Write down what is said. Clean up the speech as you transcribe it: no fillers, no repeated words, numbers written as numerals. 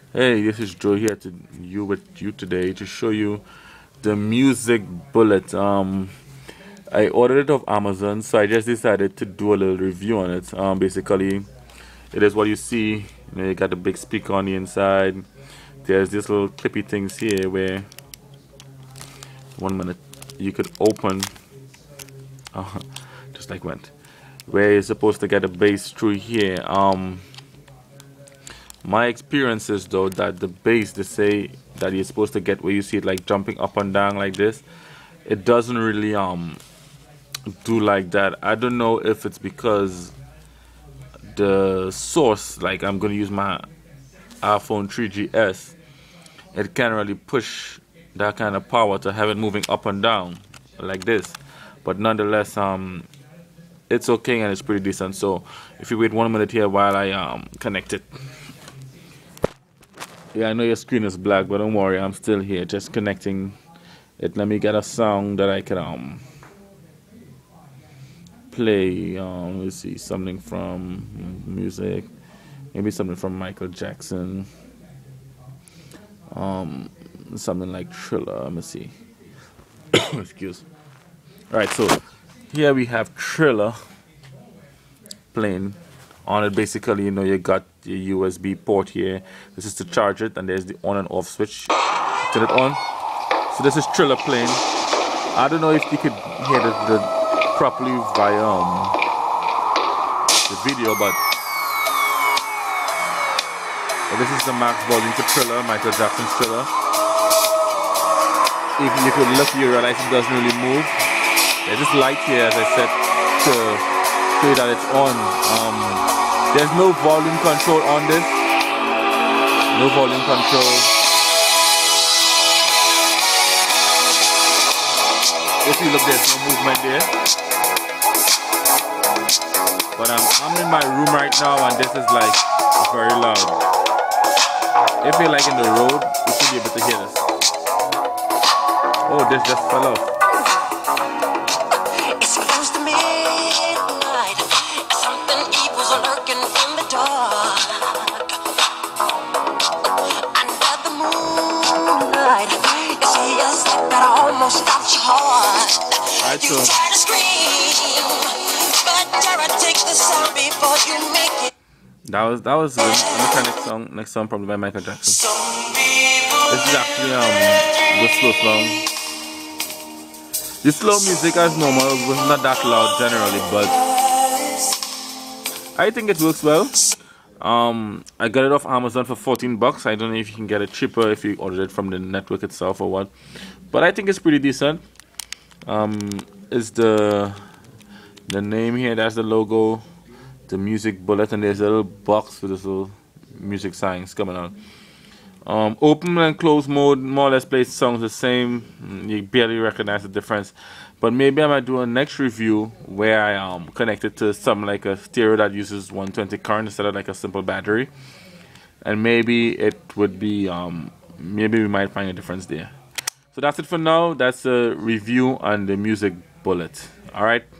Hey, this is Joe here to you with you today to show you the Music Bullet. I ordered it off Amazon, so I just decided to do a little review on it. Basically, it is what you see. You got the big speaker on the inside. There's these little clippy things here where 1 minute you could open, uh, just like went, where you're supposed to get a bass through here. My experience is though that the bass they say that you're supposed to get where you see it like jumping up and down like this, it doesn't really do like that. I don't know if it's because the source, like I'm gonna use my iPhone 3GS, it can't really push that kind of power to have it moving up and down like this. But nonetheless, it's okay and it's pretty decent. So if you wait 1 minute here while I connect it. Yeah, I know your screen is black, but don't worry, I'm still here, just connecting it. Let me get a song that I can play. Let's see, something from music, maybe something from Michael Jackson. Something like Thriller. Let me see. Excuse. All right, so here we have Thriller playing. On it, basically, you got the USB port here. This is to charge it, and there's the on and off switch. Turn it on. So this is Thriller playing. I don't know if you could hear the properly via the video, but this is the max volume for Thriller, Michael Jackson's Thriller. If you could look, you realize it doesn't really move. There's this light here, as I said, to show you that it's on. There's no volume control on this. No volume control. If you look, there's no movement there. But I'm in my room right now, and this is like very loud. If you're like in the road, you should be able to hear this. Oh, this just fell off. Alright, so that was good. Let me try next song probably by Michael Jackson. This is actually the slow song. The slow music as normal was not that loud generally, but I think it works well. I got it off Amazon for $14. I don't know if you can get it cheaper if you order it from the network itself or what, but I think it's pretty decent. Is the name here? That's the logo, the Music Bullet, and there's a little box with this little music signs coming out. Open and close mode more or less plays songs the same. You barely recognize the difference. But maybe I might do a next review where I connect it to something like a stereo that uses 120 current instead of like a simple battery, and maybe it would be maybe we might find a difference there. So that's it for now. That's a review on the Music Bullet. All right.